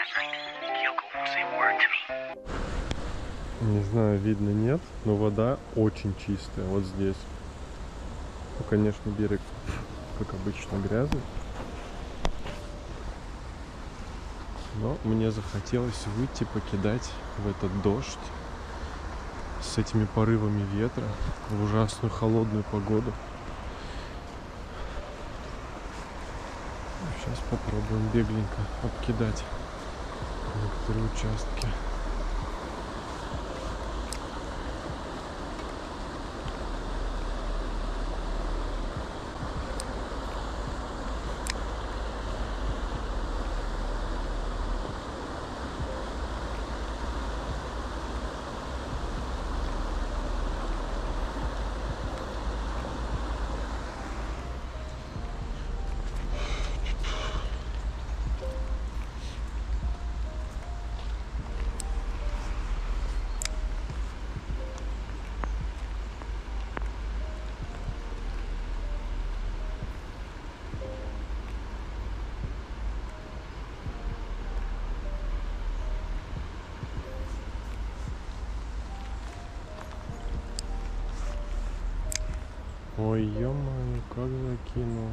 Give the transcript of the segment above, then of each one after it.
Не знаю, видно нет, но вода очень чистая вот здесь. Ну, конечно, берег, как обычно, грязный. Но мне захотелось выйти, покидать в этот дождь с этими порывами ветра в ужасную холодную погоду. Сейчас попробуем бегленько обкидать некоторые участки. Ой, ё-моё, как закинул.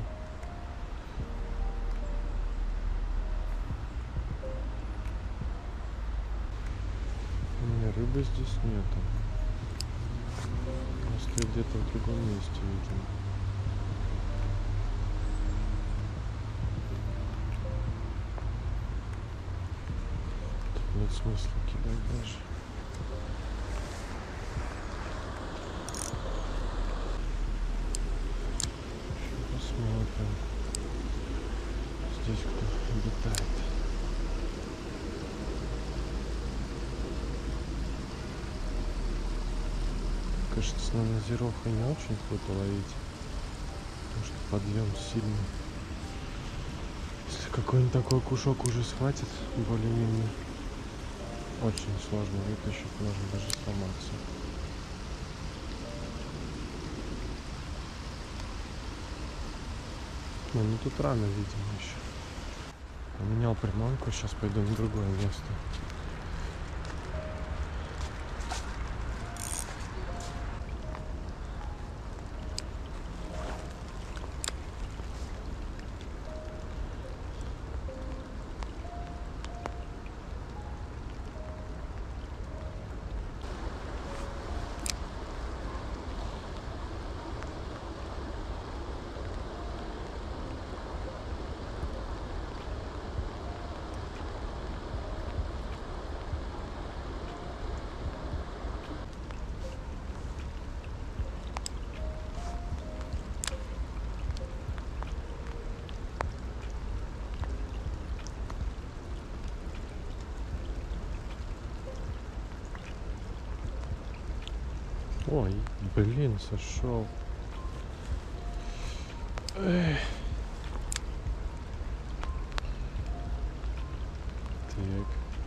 Не, рыбы здесь нету. Может, где-то в другом месте видимо. Тут нет смысла кидать даже. Посмотрим. Здесь кто обитает. Кажется, на назировку не очень круто ловить, потому что подъем сильный. Если какой-нибудь такой кушок уже схватит, более-менее, очень сложно вытащить, можно даже сломаться. Ну тут рано, видимо, еще. Поменял приманку, сейчас пойду на другое место. Ой, блин, сошел. Эх. Так.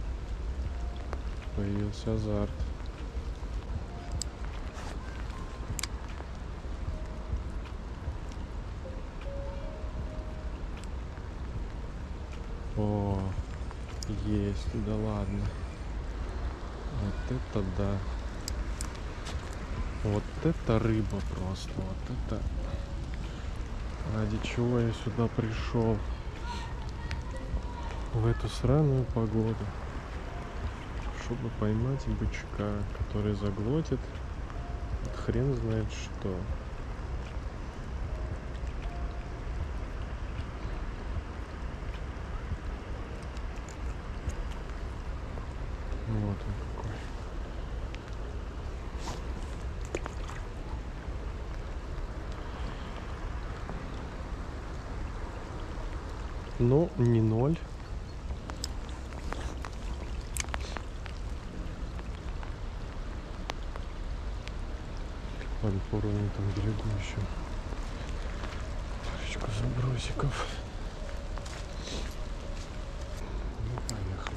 Появился азарт. О, есть, да ладно. Вот это да. Вот это рыба просто. Вот это. Ради чего я сюда пришел. В эту сраную погоду. Чтобы поймать бычка, который заглотит хрен знает что. Вот он какой. Но не 0. Ладно, по уровню там берегу еще парочку забросиков. Ну, поехали.